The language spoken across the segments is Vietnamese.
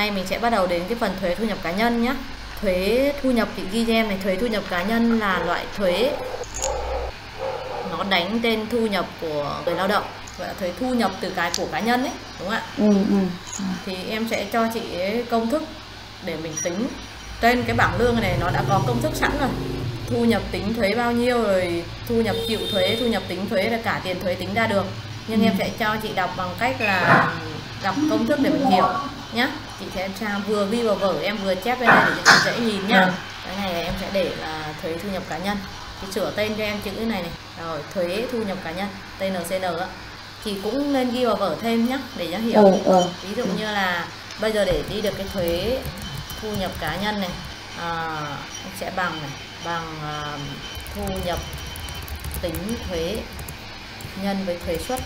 nay mình sẽ bắt đầu đến cái phần thuế thu nhập cá nhân nhé. Thuế thu nhập chị ghi cho em này, thuế thu nhập cá nhân là loại thuế nó đánh trên thu nhập của người lao động, gọi là thuế thu nhập từ cái của cá nhân ấy, đúng không ạ? Thì em sẽ cho chị công thức để mình tính. Trên cái bảng lương này nó đã có công thức sẵn rồi. Thu nhập tính thuế bao nhiêu, rồi thu nhập chịu thuế, thu nhập tính thuế là cả tiền thuế tính ra được. Nhưng em sẽ cho chị đọc bằng cách là đọc công thức để mình hiểu nhá. Chị sẽ vừa ghi vào vở, em vừa chép bên đây để cho chị dễ nhìn nhá. Cái này em sẽ để là thuế thu nhập cá nhân. Chị sửa tên cho em chữ này này. Rồi, thuế thu nhập cá nhân, TNCN á. Chị cũng nên ghi vào vở thêm nhá để cho hiểu. Ví dụ như là bây giờ để đi được cái thuế thu nhập cá nhân này, sẽ bằng thu nhập tính thuế nhân với thuế suất.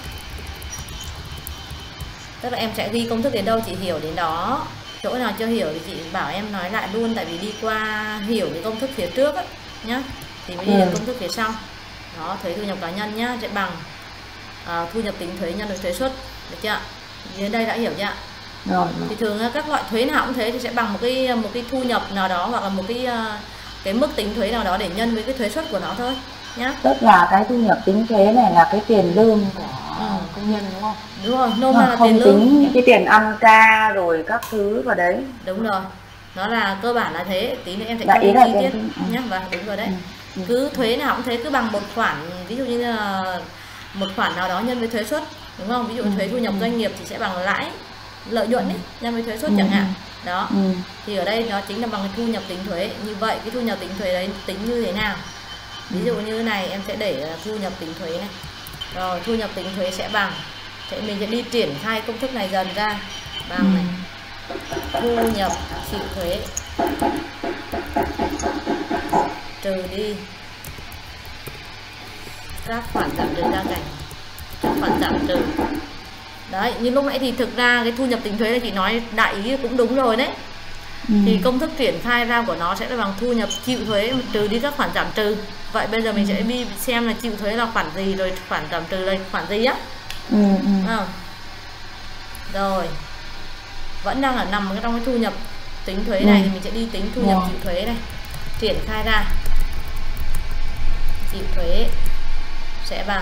Tức là em sẽ ghi công thức đến đâu chị hiểu đến đó, chỗ nào chưa hiểu thì chị bảo em nói lại luôn, tại vì đi qua hiểu cái công thức phía trước á nhá thì mới đi được công thức phía sau. Đó, thuế thu nhập cá nhân nhá sẽ bằng thu nhập tính thuế nhân với thuế suất, được chưa? Đến đây đã hiểu chưa? Rồi. Thì thường các loại thuế nào cũng thế, thì sẽ bằng một cái thu nhập nào đó, hoặc là một cái mức tính thuế nào đó để nhân với cái thuế suất của nó thôi nhá. Tức là cái thu nhập tính thuế này là cái tiền lương của công nhân đúng không? Đúng rồi, nôm na là không tiền lương. Tính những cái tiền ăn ca rồi các thứ vào đấy. Đúng rồi, nó là cơ bản là thế. Tí nữa em sẽ cho chi tiết nhá. Và đúng rồi đấy. Cứ thuế nào cũng thế, cứ bằng một khoản, ví dụ như là một khoản nào đó nhân với thuế suất, đúng không? Ví dụ thuế thu nhập doanh nghiệp thì sẽ bằng lãi lợi nhuận ấy, nhân với thuế suất chẳng hạn. Đó. Thì ở đây nó chính là bằng cái thu nhập tính thuế. Như vậy cái thu nhập tính thuế đấy tính như thế nào? Ví dụ như này em sẽ để thu nhập tính thuế này. Rồi thu nhập tính thuế sẽ bằng, mình sẽ đi triển khai công thức này dần ra. Bằng này, thu nhập chịu thuế trừ đi các khoản giảm trừ gia cảnh, các khoản giảm trừ. Đấy, như lúc nãy thì thực ra cái thu nhập tính thuế là chị nói đại ý cũng đúng rồi đấy. Thì công thức triển khai ra của nó sẽ là bằng thu nhập chịu thuế trừ đi các khoản giảm trừ. Vậy bây giờ mình sẽ đi xem là chịu thuế là khoản gì, rồi khoản giảm trừ là khoản gì á. Rồi, vẫn đang ở nằm trong cái thu nhập tính thuế này, thì mình sẽ đi tính thu nhập chịu thuế này, triển khai ra. Chịu thuế sẽ bằng,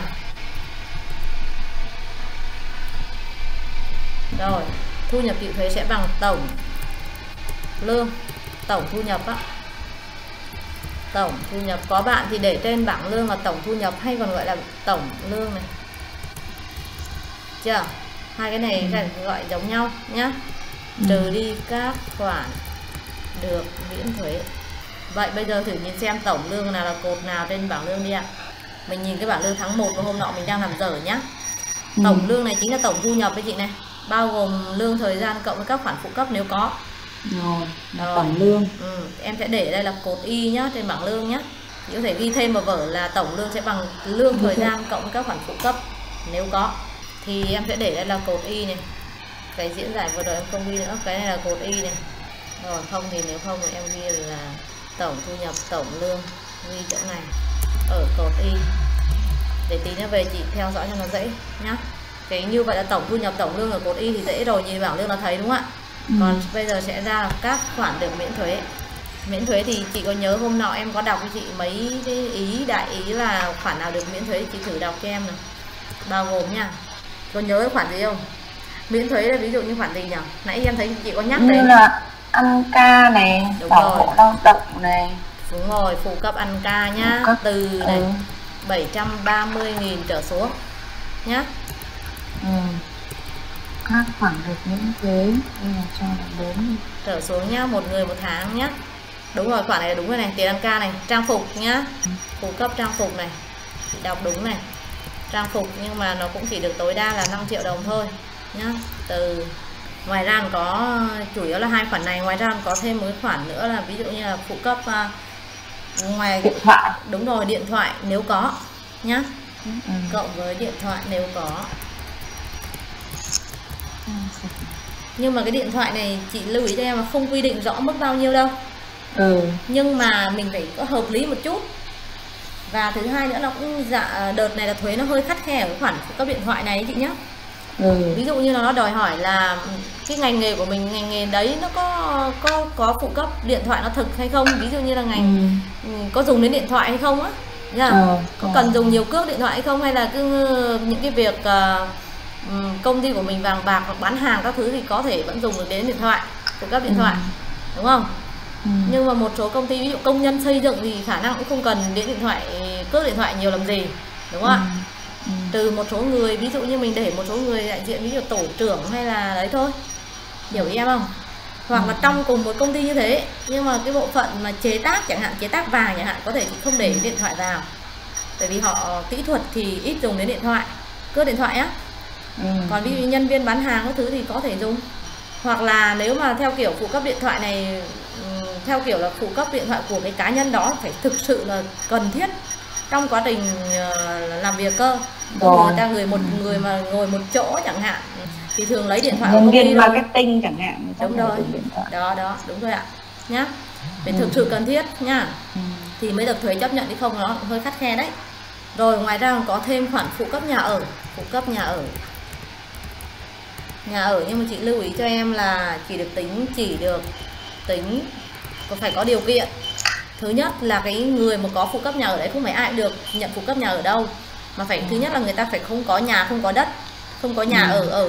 rồi thu nhập chịu thuế sẽ bằng tổng lương, tổng thu nhập á. Tổng thu nhập, có bạn thì để trên bảng lương là tổng thu nhập, hay còn gọi là tổng lương này. Chưa? Hai cái này gọi giống nhau nhá. Trừ đi các khoản được miễn thuế. Vậy bây giờ thử nhìn xem tổng lương nào là cột nào trên bảng lương đi ạ. Mình nhìn cái bảng lương tháng 1 của hôm nọ mình đang làm dở nhá. Tổng lương này chính là tổng thu nhập với chị này, bao gồm lương thời gian cộng với các khoản phụ cấp nếu có. Rồi, tổng lương. Em sẽ để đây là cột Y nhá, trên bảng lương nhá. Chị có thể ghi thêm vào vở là tổng lương sẽ bằng lương thời gian cộng với các khoản phụ cấp nếu có. Thì em sẽ để đây là cột Y này. Cái diễn giải vừa rồi em không ghi nữa, cái này là cột Y này. Rồi không thì nếu không thì em ghi là tổng thu nhập, tổng lương, ghi chỗ này ở cột Y. Để tí nữa về chị theo dõi cho nó dễ nhá. Cái như vậy là tổng thu nhập, tổng lương ở cột Y thì dễ rồi, nhìn bảng lương là thấy đúng không ạ? Còn bây giờ sẽ ra là các khoản được miễn thuế. Miễn thuế thì chị có nhớ hôm nọ em có đọc với chị mấy cái ý, đại ý là khoản nào được miễn thuế, chị thử đọc cho em này. Bao gồm nha. Có nhớ cái khoản gì không? Miễn thuế là ví dụ như khoản gì nhỉ? Nãy em thấy chị có nhắc như đấy. Là ăn ca này, bảo hộ lao động này. Đúng rồi, phụ cấp ăn ca nhá. Từ này 730.000 trở xuống nhá. Các khoản được miễn thuế đây là cho là 4 trở xuống nhá, một người một tháng nhá. Đúng rồi, khoản này là đúng rồi này, tiền ăn ca này, trang phục nhá. Phụ cấp trang phục này, chị đọc đúng này. Trang phục nhưng mà nó cũng chỉ được tối đa là 5 triệu đồng thôi nhá. Từ ngoài ra có chủ yếu là hai khoản này, ngoài ra có thêm một khoản nữa là ví dụ như là phụ cấp ngoài điện thoại. Đúng rồi, điện thoại nếu có nhá. Cộng với điện thoại nếu có. Nhưng mà cái điện thoại này chị lưu ý cho em là không quy định rõ mức bao nhiêu đâu. Nhưng mà mình phải có hợp lý một chút. Và thứ hai nữa nó cũng đợt này là thuế nó hơi khắt khe ở cái khoản phụ cấp điện thoại này chị nhé. Ví dụ như là nó đòi hỏi là cái ngành nghề của mình, ngành nghề đấy nó có phụ cấp điện thoại nó thực hay không, ví dụ như là ngành có dùng đến điện thoại hay không á, có cần dùng nhiều cước điện thoại hay không, hay là cứ những cái việc công ty của mình vàng bạc hoặc bán hàng các thứ thì có thể vẫn dùng được đến điện thoại, phụ cấp điện thoại, đúng không? Nhưng mà một số công ty ví dụ công nhân xây dựng thì khả năng cũng không cần đến điện thoại, cước điện thoại nhiều làm gì, đúng không ạ? Từ một số người, ví dụ như mình để một số người đại diện, ví dụ tổ trưởng hay là đấy thôi, hiểu ý em không? Hoặc là trong cùng một công ty như thế, nhưng mà cái bộ phận mà chế tác chẳng hạn, chế tác vàng chẳng hạn, có thể chị không để điện thoại vào, tại vì họ kỹ thuật thì ít dùng đến điện thoại, cước điện thoại á. Còn ví dụ như nhân viên bán hàng các thứ thì có thể dùng. Hoặc là nếu mà theo kiểu phụ cấp điện thoại này, theo kiểu là phụ cấp điện thoại của cái cá nhân đó phải thực sự là cần thiết trong quá trình làm việc cơ. Người ta một người mà ngồi một chỗ chẳng hạn thì thường lấy điện thoại của nhân công ty viên marketing chẳng hạn. Đúng rồi, đó đúng rồi ạ nhá, phải thực sự cần thiết nhá, thì mới được thuế chấp nhận, chứ không nó hơi khắt khe đấy. Rồi ngoài ra còn có thêm khoản phụ cấp nhà ở. Phụ cấp nhà ở, nhưng mà chị lưu ý cho em là chỉ được tính phải có điều kiện. Thứ nhất là cái người mà có phụ cấp nhà ở đấy không phải ai cũng được nhận phụ cấp nhà ở đâu, mà phải thứ nhất là người ta phải không có nhà, không có đất, không có nhà ở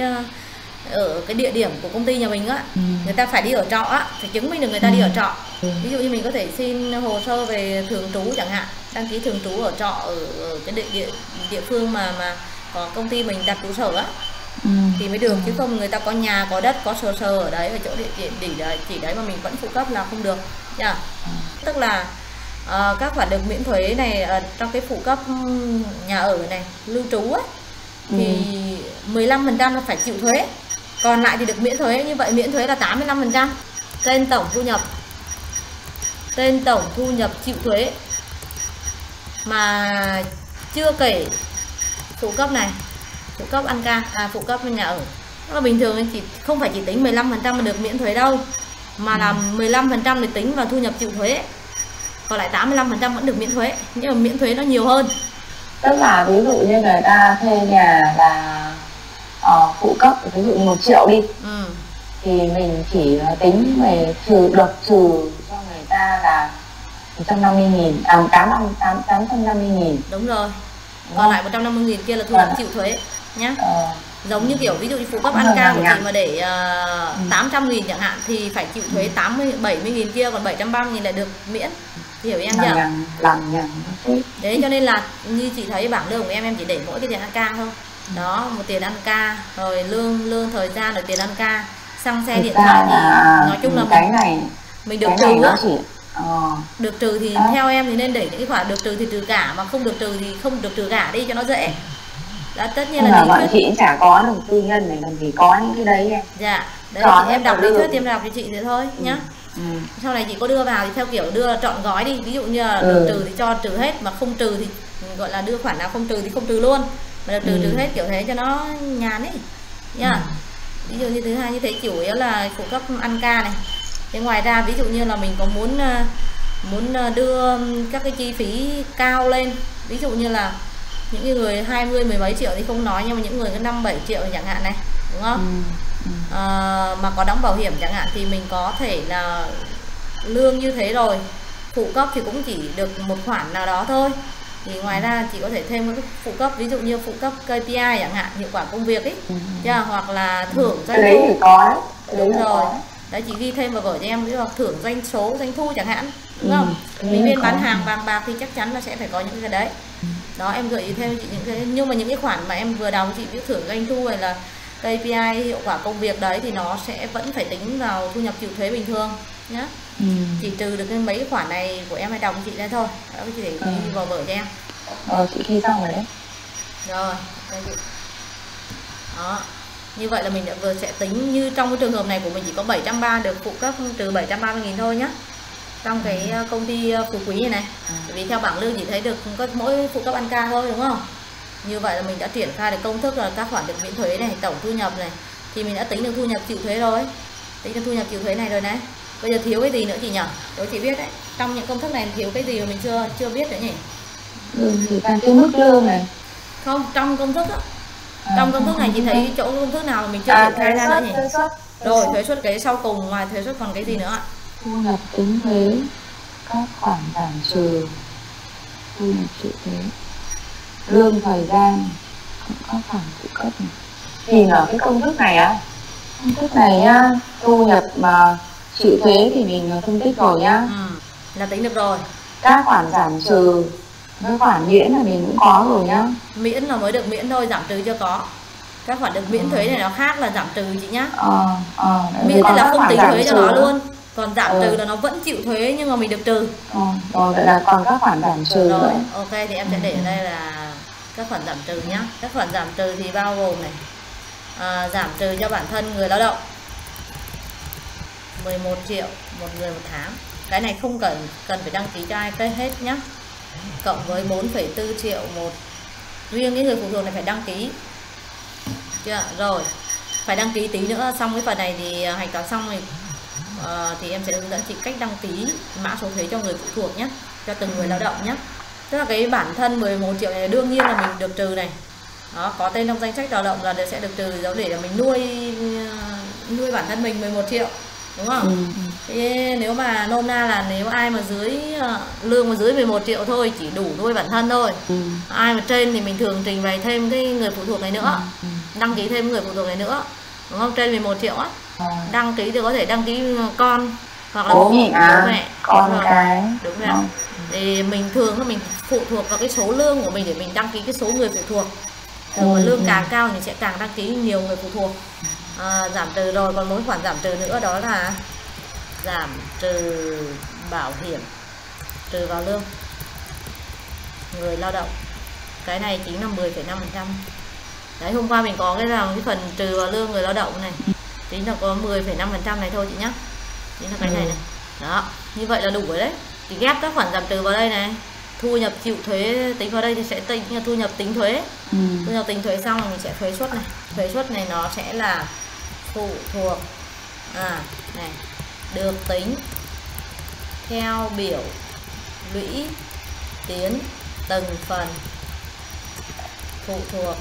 cái địa điểm của công ty nhà mình á. Người ta phải đi ở trọ á, phải chứng minh được người ta đi ở trọ. Ví dụ như mình có thể xin hồ sơ về thường trú chẳng hạn, đăng ký thường trú ở trọ ở cái địa phương mà có công ty mình đặt trụ sở á, thì mới được, chứ không người ta có nhà có đất có sờ ở đấy, ở chỗ địa chỉ đấy mà mình vẫn phụ cấp là không được nha. Tức là các khoản được miễn thuế này trong cái phụ cấp nhà ở này, lưu trú ấy, thì 15% là phải chịu thuế, còn lại thì được miễn thuế. Như vậy miễn thuế là 85% trên tổng thu nhập chịu thuế, mà chưa kể phụ cấp này, phụ cấp ăn ca, phụ cấp nhà ở. Nó bình thường không phải chỉ tính 15% mà được miễn thuế đâu, mà là 15% thì tính vào thu nhập chịu thuế, còn lại 85% vẫn được miễn thuế, nhưng mà miễn thuế nó nhiều hơn. Tức là ví dụ như người ta thuê nhà là phụ cấp ví dụ như 1 triệu đi, thì mình chỉ tính về trừ cho người ta là 150.000, 850.000. Đúng rồi. Còn lại 150.000 kia là thu nhập chịu thuế nhá. Giống như kiểu ví dụ như phụ cấp ăn ca của chị mà để 800.000 chẳng hạn thì phải chịu thuế 70.000 kia, còn 730.000 lại được miễn. Hiểu em chưa? Đấy, cho nên là như chị thấy bảng lương của em chỉ để mỗi cái tiền ăn ca thôi. Đó, một tiền ăn ca, rồi lương thời gian, rồi tiền ăn ca, xăng xe điện thoại thì nói chung là mình được trừ á. Được trừ thì theo em thì nên để những cái khoản được trừ thì trừ cả, mà không được trừ thì không được trừ cả đi cho nó dễ. Đó, tất nhiên là bọn chị cũng chả có đồng tư nhân này, làm gì có những cái đấy em. Dạ, đấy thì em đọc lý thuyết em đọc cho chị thế thôi nhá. Sau này chị có đưa vào thì theo kiểu đưa trọn gói đi, ví dụ như là được trừ thì cho trừ hết, mà không trừ thì gọi là đưa khoản nào không trừ thì không trừ luôn, mà được trừ hết kiểu thế cho nó nhàn ấy nha. Ví dụ như thứ hai như thế chủ yếu là phụ cấp ăn ca này. Thế ngoài ra ví dụ như là mình có muốn đưa các cái chi phí cao lên, ví dụ như là những người 20 mười mấy triệu thì không nói, nhưng mà những người có 5-7 triệu chẳng hạn này, đúng không? Mà có đóng bảo hiểm chẳng hạn thì mình có thể là lương như thế rồi, phụ cấp thì cũng chỉ được một khoản nào đó thôi. Thì ngoài ra chị có thể thêm cái phụ cấp, ví dụ như phụ cấp KPI chẳng hạn, hiệu quả công việc ấy, hoặc là thưởng doanh thu. Thì có. Đúng rồi. Đấy, chị ghi thêm vào vở cho em, ví dụ thưởng doanh thu chẳng hạn, đúng không? Nhân viên bán hàng vàng bạc thì chắc chắn là sẽ phải có những cái đấy. Đó, em gợi ý thêm chị những cái, nhưng mà những cái khoản mà em vừa đọc chị, ví dụ thưởng doanh thu hay là KPI hiệu quả công việc đấy thì nó sẽ vẫn phải tính vào thu nhập chịu thuế bình thường nhá. Chỉ trừ được cái mấy cái khoản này của em hay đọc chị đây thôi. Đó, chị để ghi vào vở cho em. Chị ghi xong rồi đấy. Rồi, đây chị. Đó. Như vậy là mình đã vừa sẽ tính, như trong cái trường hợp này của mình chỉ có 730 được phụ cấp trừ 730.000 thôi nhá. Trong cái công ty Phú Quý này này. Bởi vì theo bảng lương chỉ thấy được có mỗi phụ cấp ăn ca thôi, đúng không? Như vậy là mình đã triển khai được công thức là các khoản được miễn thuế này, tổng thu nhập này, thì mình đã tính được thu nhập chịu thuế rồi. Tính được thu nhập chịu thuế này rồi đấy. Bây giờ thiếu cái gì nữa chị nhỉ? Đối chị biết đấy. Trong những công thức này thiếu cái gì mà mình chưa biết nữa nhỉ? Thì cái mức lương này. Không, trong công thức á. Trong công thức này chị thấy chỗ công thức nào mà mình chưa triển khai ra nữa nhỉ? Rồi thuế suất cái sau cùng, ngoài thuế suất còn cái gì nữa ạ? Thu nhập tính thuế, các khoản giảm trừ, thu nhập chịu thuế, lương thời gian, các khoản phụ cấp này. Thì ở cái công thức này á, công thức này nhá, thu nhập mà chịu thuế thì mình phân tích rồi nhá. Là tính được rồi. Các khoản giảm trừ, cái khoản miễn là mình cũng có rồi nhá. Miễn là mới được miễn thôi, giảm trừ chưa có. Các khoản được miễn thuế này nó khác là giảm trừ chị nhá. Miễn là không tính thuế cho nó luôn. Còn giảm trừ là nó vẫn chịu thuế nhưng mà mình được trừ. Rồi vậy là còn các khoản giảm trừ rồi nữa. Ok thì em sẽ để ở đây là các khoản giảm trừ nhá. Các khoản giảm trừ thì bao gồm này, giảm trừ cho bản thân người lao động 11 triệu một người một tháng. Cái này không cần phải đăng ký cho ai cái hết nhá. Cộng với 4,4 triệu một, riêng cái người phụ thuộc này phải đăng ký chưa? Rồi phải đăng ký tí nữa. Xong cái phần này thì hạch toán xong thì em sẽ hướng dẫn chị cách đăng ký mã số thuế cho người phụ thuộc nhé, cho từng người lao động nhé. Tức là cái bản thân 11 triệu này đương nhiên là mình được trừ này. Đó, có tên trong danh sách lao động là sẽ được trừ để là mình nuôi bản thân mình 11 triệu. Đúng không? Thế nếu mà nôm na là nếu ai mà lương mà dưới 11 triệu thôi, chỉ đủ nuôi bản thân thôi. Ai mà trên thì mình thường trình bày thêm cái người phụ thuộc này nữa. Đăng ký thêm người phụ thuộc này nữa. Đúng không? Trên 11 triệu á. Đăng ký thì có thể đăng ký con hoặc là bố mẹ, con cái. Đúng rồi. Thì mình thường là mình phụ thuộc vào cái số lương của mình để mình đăng ký cái số người phụ thuộc. Thường lương càng cao thì sẽ càng đăng ký nhiều người phụ thuộc. Giảm trừ rồi, còn mỗi khoản giảm trừ nữa đó là giảm trừ bảo hiểm trừ vào lương người lao động. Cái này chính là 10,5%. Đấy, hôm qua mình có cái phần trừ vào lương người lao động này, tính là có 10,5% này thôi chị nhá. Chính là cái này này. Đó, như vậy là đủ rồi đấy. Thì ghép các khoản giảm trừ vào đây này, thu nhập chịu thuế tính vào đây thì sẽ tính là thu nhập tính thuế. Thu nhập tính thuế xong mình sẽ thuế suất này. Thuế suất này nó sẽ là phụ thuộc này, được tính theo biểu lũy tiến từng phần phụ thuộc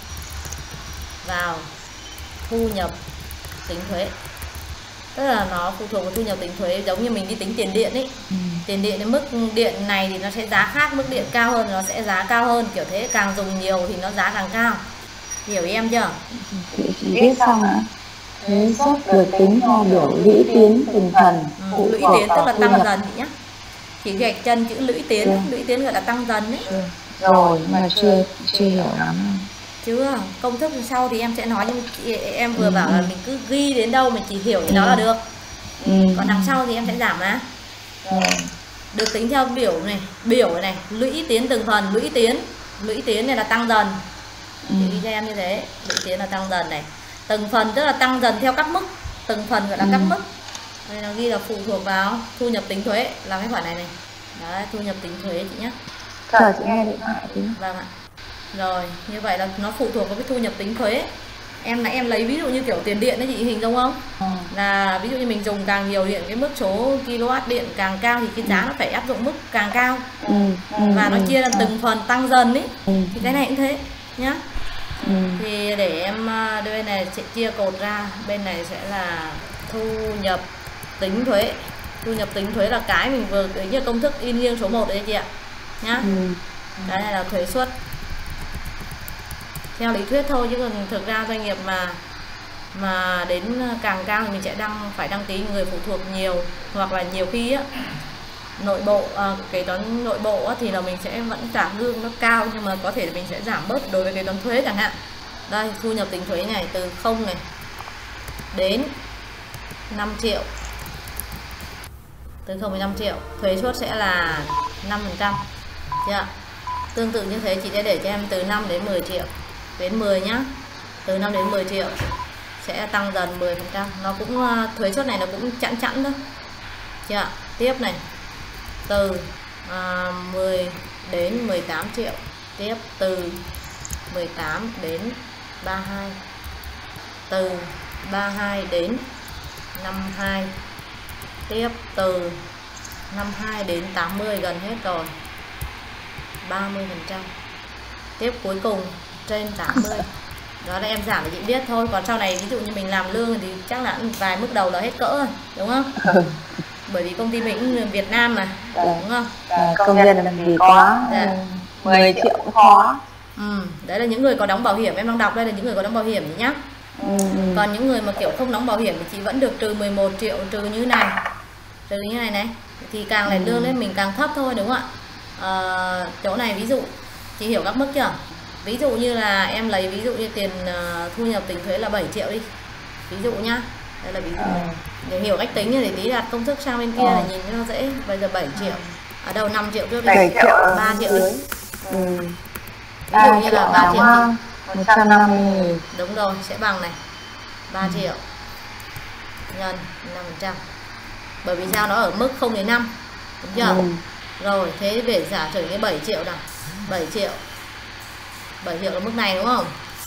vào thu nhập tính thuế. Tức là nó phụ thuộc vào thu nhập tính thuế, giống như mình đi tính tiền điện ấy. Tiền điện, cái mức điện này thì nó sẽ giá khác, mức điện cao hơn nó sẽ giá cao hơn, kiểu thế. Càng dùng nhiều thì nó giá càng cao. Hiểu ý em chưa? Chị biết xong ạ. Thuế suất được tính theo biểu lũy tiến từng phần. Lũy tiến tức là tăng dần chị nhé. Chỉ gạch chân chữ lũy tiến, lũy tiến gọi là tăng dần đấy. Rồi mà chưa hiểu lắm. Chưa, công thức sau thì em sẽ nói, nhưng em vừa bảo là mình cứ ghi đến đâu mình chỉ hiểu đến đó là được. Còn đằng sau thì em sẽ giảm á. Được tính theo biểu này, lũy tiến từng phần, lũy tiến này là tăng dần. Chị ghi cho em như thế, lũy tiến là tăng dần này. Từng phần tức là tăng dần theo các mức, từng phần gọi là các mức. Đây nó ghi là phụ thuộc vào thu nhập tính thuế, là cái khoản này này. Đấy, thu nhập tính thuế chị nhé. Chờ chị nghe điện thoại tí. Vâng ạ. Rồi, như vậy là nó phụ thuộc vào cái thu nhập tính thuế. Em lấy ví dụ như kiểu tiền điện đấy chị hình dung không? Là ví dụ như mình dùng càng nhiều điện, cái mức số kW điện càng cao thì cái giá nó phải áp dụng mức càng cao. Và nó chia ra từng phần tăng dần ấy. Thì cái này cũng thế nhá. Thì để em bên này sẽ chia cột ra, bên này sẽ là thu nhập tính thuế. Thu nhập tính thuế là cái mình vừa tính như công thức in riêng số 1 đấy chị ạ nhá. Cái này là thuế suất theo lý thuyết thôi, chứ còn thực ra doanh nghiệp mà đến càng cao thì mình sẽ phải đăng ký người phụ thuộc nhiều, hoặc là nhiều khi á nội bộ kế toán nội bộ á, thì là mình sẽ vẫn trả lương nó cao, nhưng mà có thể mình sẽ giảm bớt đối với kế toán thuế chẳng hạn. Đây, thu nhập tính thuế này từ 0 này đến 5 triệu, từ 0 đến 5 triệu thuế suất sẽ là 5%. Chưa? Tương tự như thế chị sẽ để cho em từ 5 đến 10 triệu đến 10 nhá. Từ 5 đến 10 triệu sẽ tăng dần 10%. Nó cũng thuế suất này nó cũng chẵn thôi. Chưa? Tiếp này, từ 10 đến 18 triệu. Tiếp từ 18 đến 32. Từ 32 đến 52. Tiếp từ 52 đến 80, gần hết rồi, 30%. Tiếp cuối cùng trên 80 Đó là em giảm để chị biết thôi, còn sau này ví dụ như mình làm lương thì chắc là vài mức đầu là hết cỡ rồi, đúng không? Bởi vì công ty mình cũng người Việt Nam mà, đúng không? Công nhân làm gì có 10 triệu cũng khó. Đấy là những người có đóng bảo hiểm, em đang đọc đây là những người có đóng bảo hiểm nhá. Còn những người mà kiểu không đóng bảo hiểm thì chị vẫn được trừ 11 triệu, trừ như này, trừ như này này, thì càng lên lương lên mình càng thấp thôi, đúng không ạ? Chỗ này ví dụ chị hiểu các mức chưa? Ví dụ như là em lấy ví dụ như tiền thu nhập tính thuế là 7 triệu đi, ví dụ nhá, đây là ví dụ để hiểu cách tính thì tí đặt công thức sang bên kia để nhìn cho nó dễ. Bây giờ 7 triệu ở đâu 5 triệu trước đi, 7 triệu 3 triệu đi. Ví dụ như là 3 triệu thì 150.000. đúng rồi, sẽ bằng này 3 triệu nhân 5%. Bởi vì sao nó ở mức 0 đến 5, đúng chưa? Rồi thế để giả sử như 7 triệu nào, 7 triệu là mức này đúng không?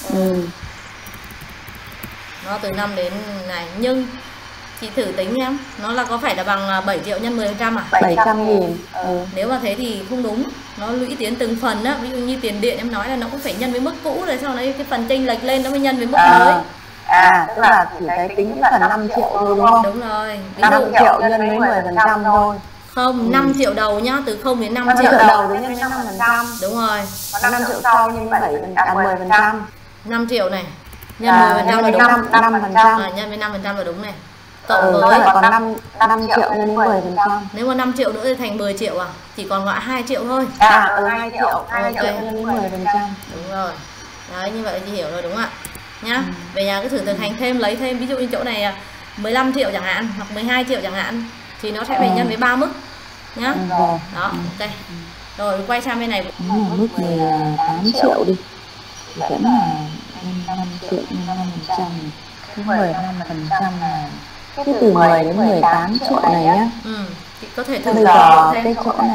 Nó từ 5 đến này, nhưng chị thử tính em, nó là có phải là bằng 7 triệu nhân 10% à? 700.000. Nếu mà thế thì không đúng, nó lũy tiến từng phần á. Ví dụ như tiền điện em nói là nó cũng phải nhân với mức cũ, rồi sau đấy cái phần chênh lệch lên nó mới nhân với mức mới. Tức là chỉ cái tính cái phần 5 triệu thôi đúng không? Đúng rồi. Ví 5 dụ triệu nhân với 10% thôi. Không, 5 triệu đầu nhá, từ 0 đến 5 triệu. 5 triệu đầu đến nhân với 5%. Đúng rồi. Còn 5 triệu sau nhân với 10%. 5 triệu này nhân 10% là đúng. 5%. Nhân với 5% là đúng này. Cộng với còn 5 triệu nhân với 10%. Nếu mà 5 triệu nữa thì thành 10 triệu à? Chỉ còn lại 2 triệu thôi. 2 triệu nhân với 10%. Đúng rồi. Đấy, như vậy chị hiểu rồi đúng không ạ? Nhá. Về nhà cứ thử thực hành thêm, lấy thêm ví dụ như chỗ này 15 triệu chẳng hạn hoặc 12 triệu chẳng hạn thì nó sẽ phải nhân với 3 mức nhá. Đó, ok. Rồi quay sang bên này. Mức 18 triệu đi. Vẫn là 5 triệu nhân 5%. Cái 15% là cái từ 10 đến 18 triệu này nhá. Chị có thể thử bây giờ cái chỗ này.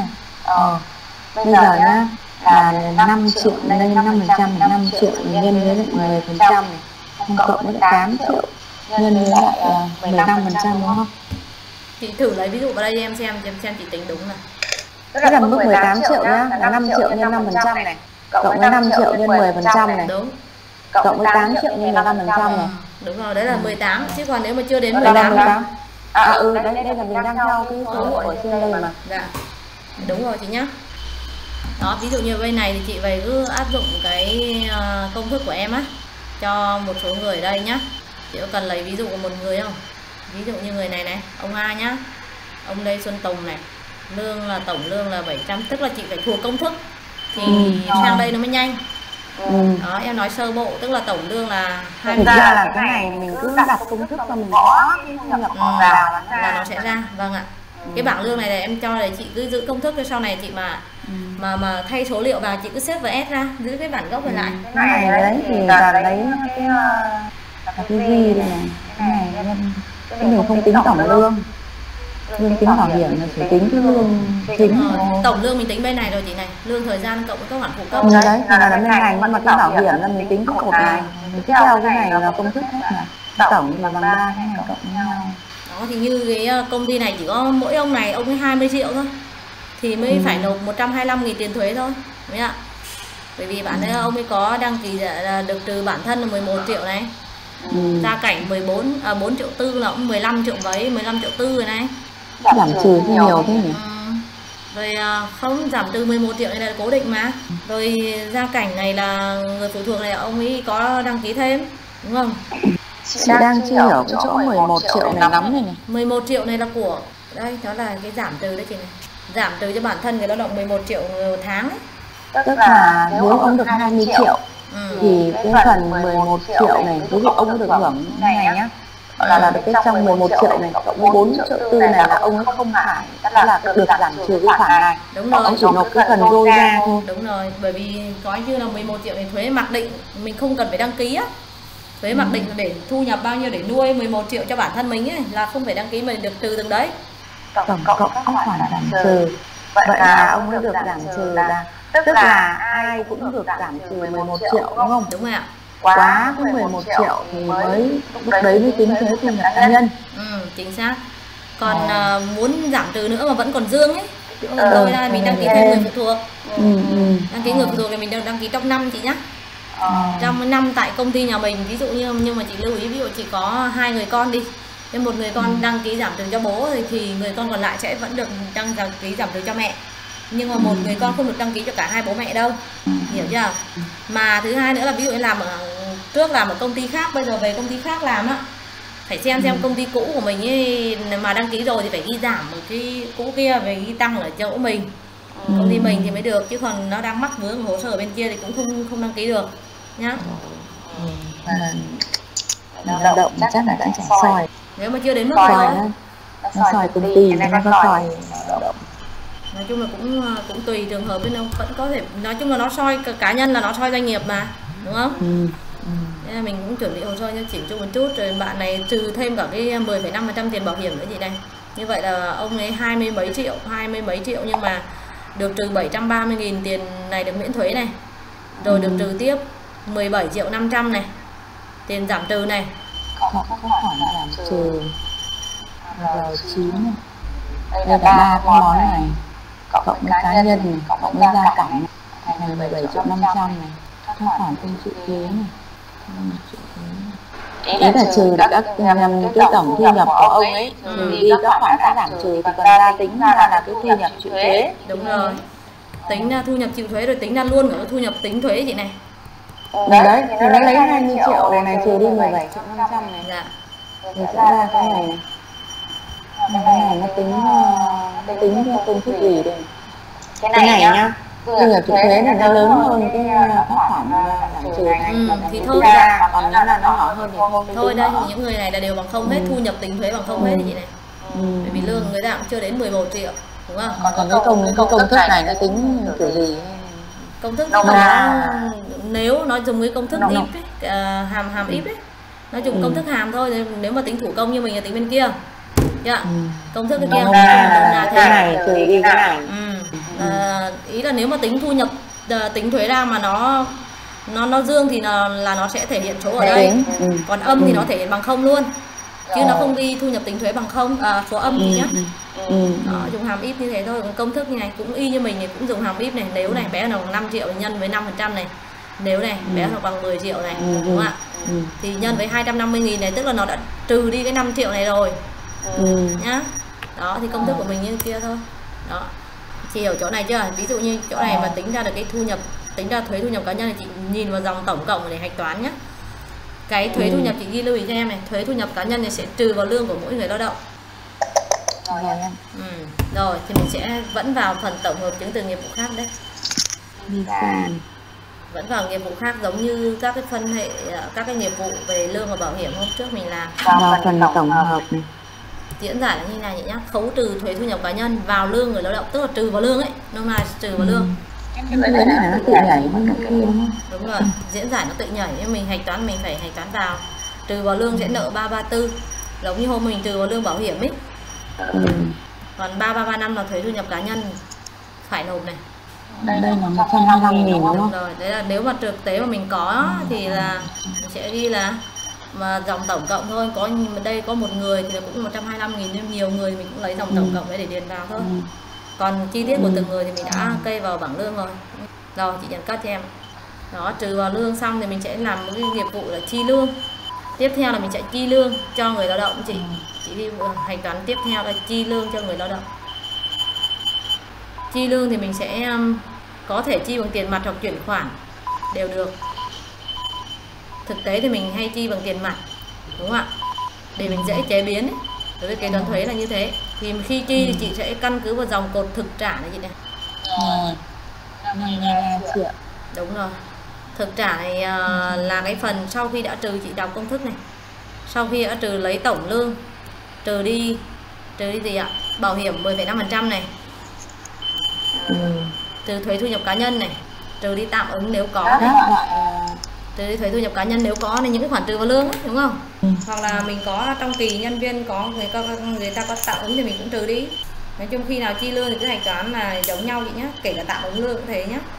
Bây giờ nhá là 5 triệu nhân 5% là 5 triệu nhân với 10% này, cộng với 8 triệu nhân với lại 15% đúng không? Chị thử lấy ví dụ vào đây em xem chị tính đúng này. Tức là mức 18 triệu nhá, là 5 triệu nhân 5% này, cộng với 5 triệu nhân 10% này, đúng. Cộng với 8 triệu nhân 15% này. Đúng rồi, đấy là 18, chứ còn nếu mà chưa đến 18. Đây là mình đang theo cái số liệu ở trên đây mà. Dạ. Đúng rồi chị nhá. Đó, ví dụ như bên này thì chị về cứ áp dụng cái công thức của em á cho một số người ở đây nhá. Chị có cần lấy ví dụ của một người không? Ví dụ như người này này, ông A nhá. Ông đây Xuân Tùng này. Lương là tổng lương là 700, tức là chị phải thuộc công thức thì sang đây nó mới nhanh. Đó, em nói sơ bộ, tức là tổng lương là 20. Thực ra là cái này mình cứ đặt công thức cho mình gõ thu nhập vào là nó sẽ ra. Vâng ạ. Cái bảng lương này là em cho là chị cứ giữ công thức, cho sau này chị mà thay số liệu vào chị cứ xếp vào S ra, giữ cái bản gốc về lại. Cái này đấy thì là lấy cái gì đây này. Cái này mình không tính tổng lương. Lương tính bảo hiểm là chỉ tính cái lương chính. Tổng lương mình tính bên này rồi chị này, lương thời gian cộng với các khoản phụ cấp. Đấy là bên ngành, nhưng mà cái bảo hiểm là mình tính có một ngày. Tiếp theo cái này là công thức hết là tổng thì bằng 3 cái này cộng với nhau. Đó thì như cái công ty này chỉ có mỗi ông này, ông ấy 20 triệu thôi thì mới phải nộp 125.000 tiền thuế thôi, đúng ạ? Bởi vì bạn ấy ông ấy có đăng ký được trừ bản thân là 11 triệu này. Gia cảnh 4 triệu tư là cũng 15 triệu mấy, 15 triệu tư rồi này. Giảm trừ nhiều thế nhỉ? Rồi không, giảm từ 11 triệu này là cố định mà. Rồi gia cảnh này là người phụ thuộc này ông ấy có đăng ký thêm, đúng không? Chị đang chưa hiểu cái chỗ 11 triệu này lắm này. 11 triệu này là của, đây đó là cái giảm trừ đấy chị này. Giảm trừ cho bản thân người lao động 11 triệu một tháng ấy. Tức là nếu ông được 20 triệu thì cái phần 11 triệu này, ví dụ ông được hưởng này nhá, là được cái trong 11 triệu này cộng với 4 triệu tư này là ông ấy không phải là được giảm trừ cái khoản này. Đúng rồi. Ông chỉ nộp cái phần rôi ra thôi. Đúng rồi, bởi vì coi như là 11 triệu này thuế mặc định mình không cần phải đăng ký á. Thuế mặc định là để thu nhập bao nhiêu để nuôi 11 triệu cho bản thân mình ấy, là không phải đăng ký mình được trừ từng đấy. Tổng cộng các khoản giảm trừ. Vậy là ông ấy được giảm trừ là tức là ai cũng được giảm trừ 11 triệu đúng không? Đúng rồi ạ. Quá cái 11 triệu thì mới lúc đấy mới tính thuế thu nhập cá nhân. Chính xác. Còn muốn giảm trừ nữa mà vẫn còn dương ấy, đôi ra mình đăng ký thêm người phụ thuộc. Đăng ký người phụ thuộc thì mình đăng ký top 5 chị nhá. Trong năm tại công ty nhà mình, ví dụ như, nhưng mà chị lưu ý, ví dụ chị có 2 người con đi, nên một người con đăng ký giảm trừ cho bố thì người con còn lại sẽ vẫn được đăng ký giảm trừ cho mẹ, nhưng mà một người con không được đăng ký cho cả hai bố mẹ đâu, hiểu chưa? Mà thứ hai nữa là ví dụ như làm trước làm ở công ty khác, bây giờ về công ty khác làm á, phải xem công ty cũ của mình ấy, mà đăng ký rồi thì phải ghi giảm ở cái cũ kia về ghi tăng ở chỗ mình, công ty mình thì mới được, chứ còn nó đang mắc vướng hồ sơ bên kia thì cũng không đăng ký được nhá. Lao động chắc là đã soi. Nếu mà chưa đến mức rồi nó soi công ty nó có soi. Nói chung là cũng tùy trường hợp, nên vẫn có thể, nói chung là nó soi cá nhân là nó soi doanh nghiệp mà, đúng không? Nên là mình cũng chuẩn bị hồ sơ cho chỉnh chu một chút, rồi bạn này trừ thêm cả cái 10,5% tiền bảo hiểm nữa chị này. Như vậy là ông ấy 20 mấy triệu nhưng mà được trừ 730.000 tiền này, được miễn thuế này. Rồi được trừ tiếp 17.500.000 này, tiền giảm trừ này. Có khoản giảm trừ R9 này. Đây là 3 cái món này, cộng với cá nhân này, cộng với gia cảnh này, 17.500.000 này, các khoản không chịu thuế này. Ý là trừ các cái tổng thu nhập của ông ấy, trừ đi các khoản đã giảm trừ thì còn ra tính ra là cái thu nhập chịu thuế. Đúng rồi, tính ra thu nhập chịu thuế rồi tính ra luôn cả thu nhập tính thuế chị này. Đấy, thì nó lấy 20 triệu này trừ đi 17.500.000 này. Dạ. Thì sẽ ra cái này này. Cái này nó tính theo công thức gì đây? Cái này nhá. Thu nhập chịu thuế này nó lớn hơn cái các khoản giảm trừ này. Thì thôi ra, còn nếu là nó nhỏ hơn thì thôi đây, những người này là đều bằng không hết, thu nhập tính thuế bằng không hết thì chị này. Bởi vì lương người ta cũng chưa đến 11 triệu, đúng không? Còn cái công thức này nó tính kiểu gì? Công thức nếu nó dùng cái công thức if ấy, hàm if ấy, nó dùng công thức hàm thôi. Nếu mà tính thủ công như mình là tính bên kia, công thức cái kia là thế này trừ đi cái này. Ý là nếu mà tính thu nhập tính thuế ra mà nó dương thì là nó sẽ thể hiện số ở đây, còn âm thì nó thể hiện bằng không luôn, chứ nó không ghi thu nhập tính thuế bằng không, số âm thì nhá. Đó, dùng hàm if như thế thôi. Còn công thức như này cũng y như mình thì cũng dùng hàm if này. Nếu này bé nào bằng 5 triệu nhân với 5% này, nếu này bé nào bằng 10 triệu này, đúng không ạ? Thì nhân với 250.000 này, tức là nó đã trừ đi cái 5 triệu này rồi nhá. Đó thì công thức của mình như kia thôi. Đó, chị hiểu chỗ này chưa? Ví dụ như chỗ này mà tính ra được cái thu nhập, tính ra thuế thu nhập cá nhân thì chị nhìn vào dòng tổng cộng để hạch toán nhé. Cái thuế thu nhập chị ghi lưu ý cho em này, thuế thu nhập cá nhân này sẽ trừ vào lương của mỗi người lao động. Rồi thì mình sẽ vẫn vào phần tổng hợp chứng từ nghiệp vụ khác đấy. Vẫn vào nghiệp vụ khác giống như các cái phân hệ, các cái nghiệp vụ về lương và bảo hiểm hôm trước mình làm. Vào phần tổng hợp này. Diễn giải là như này nhá, khấu trừ thuế thu nhập cá nhân vào lương người lao động, tức là trừ vào lương ấy, nôm na trừ vào lương. Cái này nó tự nhảy với kia đúng không? Đúng rồi, diễn giải nó tự nhảy, nhưng mình hạch toán mình phải hạch toán vào. Trừ vào lương sẽ nợ 334, giống như hôm mình trừ vào lương bảo hiểm ấy. Còn 3335 là thuế thu nhập cá nhân phải nộp này. Đây là 125.000 đúng không? Rồi, đấy là nếu mà thực tế mà mình có thì là mình sẽ ghi là mà dòng tổng cộng thôi. Có đây có một người thì cũng 125.000, nhưng nhiều người mình cũng lấy dòng tổng cộng đấy để điền vào thôi. Còn chi tiết của từng người thì mình đã kê vào bảng lương rồi. Rồi chị nhận cắt cho em. Đó, trừ vào lương xong thì mình sẽ làm một cái nghiệp vụ là chi lương. Tiếp theo là mình sẽ chi lương cho người lao động chị đi hành toán tiếp theo là chi lương cho người lao động. Chi lương thì mình sẽ có thể chi bằng tiền mặt hoặc chuyển khoản đều được. Thực tế thì mình hay chi bằng tiền mặt, đúng không ạ? Để mình dễ chế biến ấy. Đối với kế toán thuế là như thế. Thì khi chi thì chị sẽ căn cứ vào dòng cột thực trả này chị này. 53 triệu. Đúng rồi. Thực trả này là cái phần sau khi đã trừ, chị đọc công thức này. Sau khi đã trừ lấy tổng lương, trừ đi gì ạ? Bảo hiểm 10,5% này. Trừ thuế thu nhập cá nhân này, trừ đi tạm ứng nếu có này. Trừ đi thuế thu nhập cá nhân nếu có này, những cái khoản trừ vào lương ấy, đúng không? Hoặc là mình có trong kỳ nhân viên có người ta có tạm ứng thì mình cũng trừ đi. Nói chung khi nào chi lương thì cứ hạch toán là giống nhau chị nhé, kể cả tạm ứng lương cũng thế nhé.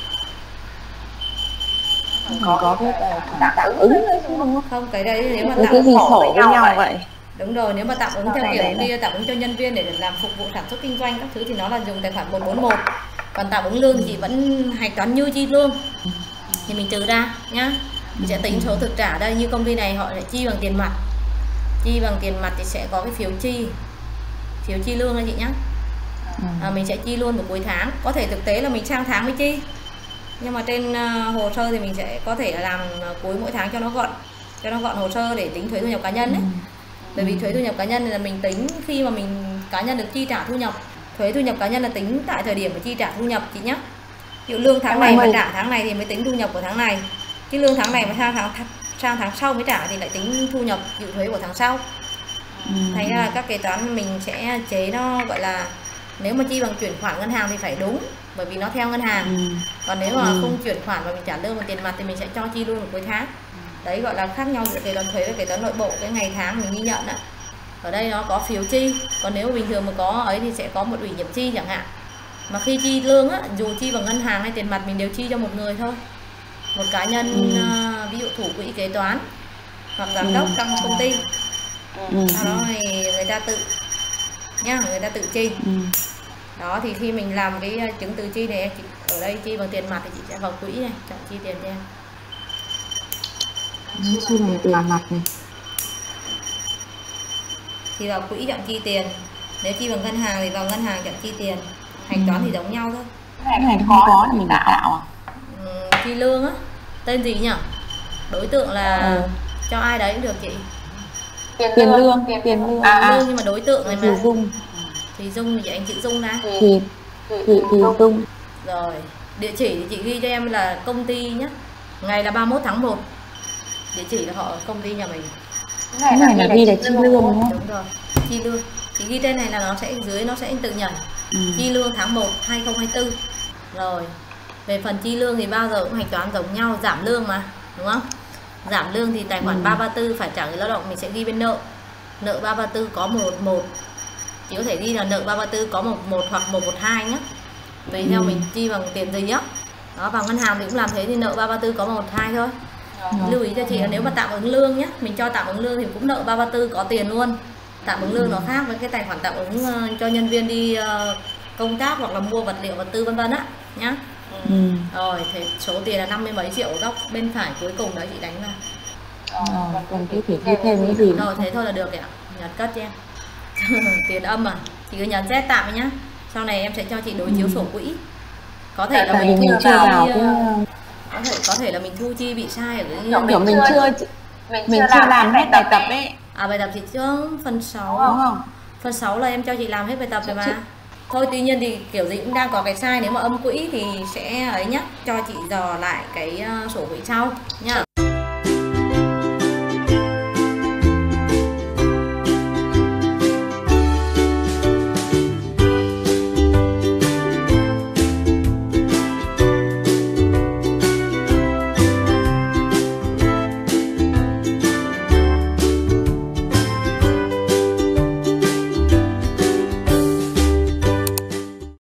Có cái tạm ứng đấy đúng không? Không, cái đấy nếu mà cái gì sổ với nhau vậy? Đúng rồi, nếu mà tạm ứng theo kiểu kia, tạm ứng cho nhân viên để làm phục vụ sản xuất kinh doanh các thứ thì nó là dùng tài khoản 141. Còn tạm ứng lương thì chị vẫn hạch toán như chi lương. thì mình trừ ra nhá. Mình sẽ tính số thực trả đây, như công ty này họ lại chi bằng tiền mặt. Chi bằng tiền mặt thì sẽ có cái phiếu chi lương anh chị nhá. Mình sẽ chi luôn vào cuối tháng. Có thể thực tế là mình sang tháng mới chi, nhưng mà trên hồ sơ thì mình sẽ có thể là làm cuối mỗi tháng cho nó gọn hồ sơ để tính thuế thu nhập cá nhân đấy. Bởi vì thuế thu nhập cá nhân là mình tính khi mà mình cá nhân được chi trả thu nhập. Thuế thu nhập cá nhân là tính tại thời điểm mà chi trả thu nhập chị nhé. Ví dụ lương tháng này mà trả tháng này thì mới tính thu nhập của tháng này. Cái lương tháng này mà sang tháng sau mới trả thì lại tính thu nhập chịu thuế của tháng sau. Thành ra là các kế toán mình sẽ chế nó gọi là nếu mà chi bằng chuyển khoản ngân hàng thì phải đúng, bởi vì nó theo ngân hàng. Còn nếu mà không chuyển khoản và mình trả lương bằng tiền mặt thì mình sẽ cho chi luôn vào cuối tháng. Đấy gọi là khác nhau giữa kế toán thuế và kế toán nội bộ, cái ngày tháng mình ghi nhận ạ. Ở đây nó có phiếu chi, còn nếu bình thường mà có ấy thì sẽ có một ủy nhiệm chi chẳng hạn. Mà khi chi lương á, dù chi bằng ngân hàng hay tiền mặt mình đều chi cho một người thôi, một cá nhân, ví dụ thủ quỹ kế toán hoặc giám đốc trong công ty. Sau đó thì người ta tự nhá, người ta tự chi. Đó thì khi mình làm cái chứng từ chi này, ở đây chi bằng tiền mặt thì chị sẽ vào quỹ này, chọn chi tiền cho em. Chi bằng tiền mặt này. Thì vào quỹ chọn chi tiền. Nếu chi bằng ngân hàng thì vào ngân hàng chọn chi tiền. Hạch toán thì giống nhau thôi. Cái này không có là mình tạo à? Chi lương á, tên gì nhỉ? Đối tượng là cho ai đấy cũng được chị. Tiền lương. Lương nhưng mà đối tượng này mà. Thì Dung thì anh chị Dung ra. Thì Dung. Rồi, địa chỉ thì chị ghi cho em là công ty nhé. Ngày là 31 tháng 1. Địa chỉ là họ công ty nhà mình. Cái này là ghi là chi lương đúng không? Đúng rồi, chi lương. Chị ghi trên này là nó sẽ dưới nó sẽ tự nhảy. Chi lương tháng 1 2024. Rồi, về phần chi lương thì bao giờ cũng hạch toán giống nhau, giảm lương mà, đúng không? Giảm lương thì tài khoản 334 phải trả người lao động mình sẽ ghi bên nợ. Nợ 334 có 111. Chị có thể ghi là nợ 334 có 11 hoặc 112 nhé. Tùy theo mình chi bằng tiền gì á. Đó, vào ngân hàng thì cũng làm thế thì nợ 334 có 112 thôi. Lưu ý cho chị là nếu mà tạm ứng lương nhé, mình cho tạm ứng lương thì cũng nợ 334 có tiền luôn. Tạm ứng lương nó khác với cái tài khoản tạm ứng cho nhân viên đi công tác hoặc là mua vật liệu vật tư vân vân á nhá. Rồi thế số tiền là 50 mấy triệu ở góc bên phải cuối cùng đó chị đánh vào. Còn cái phải ghi thêm cái gì? Rồi thế thôi là được ạ. Nhấn cất cho em. Tiền âm à, chị cứ nhấn Z tạm nhá. Sau này em sẽ cho chị đối chiếu sổ quỹ. Có thể là mình thu chi có thể là mình thu chi bị sai ở cái kiểu mình chưa làm hết bài tập ấy. Bài tập chị chưa phần 6 đúng không? Phần 6 là em cho chị làm hết bài tập rồi mà. Thôi tuy nhiên thì kiểu gì cũng đang có cái sai, nếu mà âm quỹ thì sẽ ấy nhá, cho chị dò lại cái sổ quỹ sau nhá.